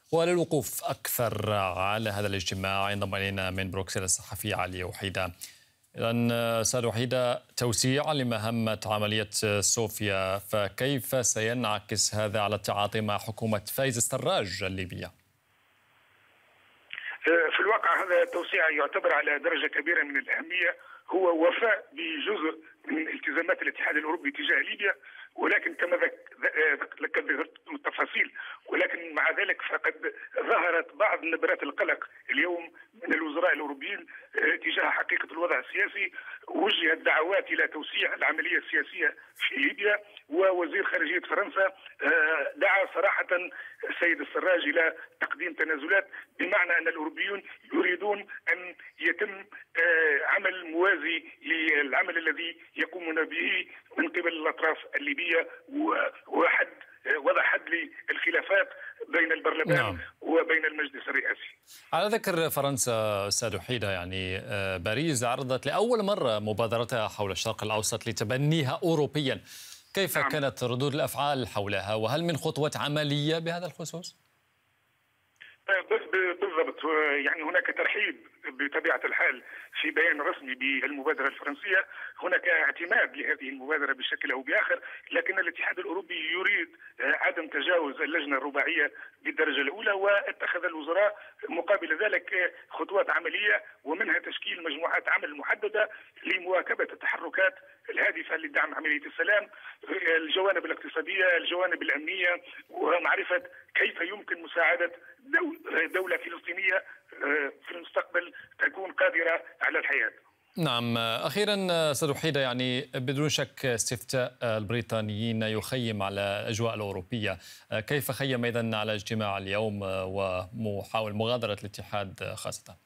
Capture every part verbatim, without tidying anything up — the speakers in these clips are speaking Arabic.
وللوقوف أكثر على هذا الاجتماع ينضم إلينا من بروكسل الصحفي علي وحيدة. إذن أستاذ وحيدة، توسيع لمهمة عملية صوفيا، فكيف سينعكس هذا على التعاطي مع حكومة فايز السراج الليبية؟ في الواقع هذا التوسيع يعتبر على درجة كبيرة من الأهمية، هو وفاء بجزء من التزامات الاتحاد الأوروبي تجاه ليبيا، ولكن كما ذكرت التفاصيل، ولكن مع ذلك فقد ظهرت بعض نبرات القلق اليوم من الوزراء الأوروبيين تجاه حقيقة الوضع السياسي. وجهت دعوات إلى توسيع العملية السياسية في ليبيا، ووزير خارجية فرنسا دعا صراحة السيد السراج إلى تقديم تنازلات، بمعنى أن الأوروبيون يريدون أن يتم عمل موازي للعمل الذي يقومون به من قبل الأطراف الليبية، وحد وضع حد للخلافات بين البرلمان نعم. وبين المجلس الرئاسي. على ذكر فرنسا أستاذ وحيدة، يعني باريس عرضت لأول مرة مبادرتها حول الشرق الأوسط لتبنيها أوروبيا، كيف نعم. كانت ردود الأفعال حولها، وهل من خطوات عملية بهذا الخصوص؟ بالضبط، يعني هناك ترحيب بطبيعة الحال في بيان رسمي بالمبادرة الفرنسية، هناك اعتماد لهذه المبادرة بشكل أو بآخر، لكن الاتحاد الأوروبي يريد عدم تجاوز اللجنة الرباعية بالدرجة الأولى، واتخذ الوزراء مقابل ذلك خطوات عملية، ومنها تشكيل مجموعات عمل محددة لمواكبة التحركات الهادفة لدعم عملية السلام، الجوانب الاقتصادية، الجوانب الأمنية، ومعرفة كيف يمكن مساعدة دولة فلسطينية في المستقبل تكون قادرة على الحياة. نعم، أخيرا أستاذ وحيدة، يعني بدون شك استفتاء البريطانيين يخيم على الأجواء الأوروبية، كيف خيم أيضا على اجتماع اليوم ومحاول مغادرة الاتحاد خاصة؟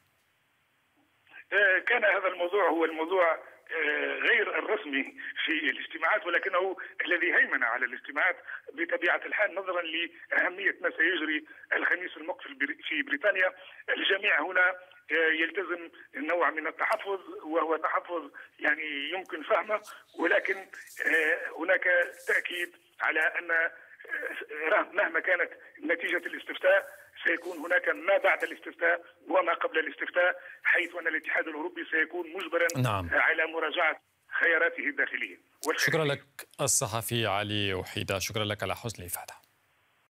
كان هذا الموضوع هو الموضوع غير الرسمي في الاجتماعات، ولكنه الذي هيمن على الاجتماعات بطبيعة الحال نظرا لأهمية ما سيجري الخميس المقبل في بريطانيا. الجميع هنا يلتزم نوع من التحفظ، وهو تحفظ يعني يمكن فهمه، ولكن هناك تأكيد على أن مهما كانت نتيجة الاستفتاء سيكون هناك ما بعد الاستفتاء وما قبل الاستفتاء، حيث أن الاتحاد الأوروبي سيكون مجبرا نعم. على مراجعة خياراته الداخلية. شكرا لك الصحفي علي وحيدة، شكرا لك على حسن الإفادة.